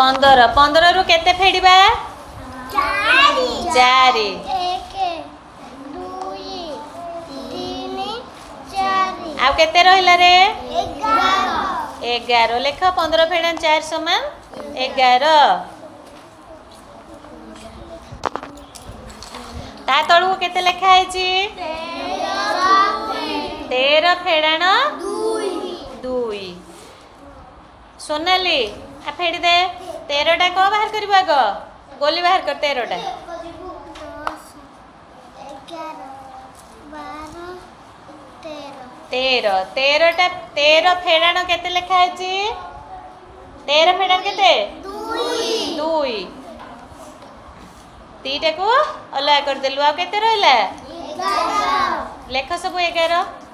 15 15 रु केते फेडिबा 4 आउ केते रहिला रे 11 लेख 15 फेड़ा 4 समान 11 ता तळु केते लेखा है 13 फेड़ाण 2 सोनाली आ फेड़ी दे 13 टा को बाहर करबा गो गोली बाहर कर 13 टा 13 टा 13 फेड़ाण केते लेखा है 13 फेड़ाण केते 2 तीटा को अलग कर देलु आ केते रहला लेख सब 11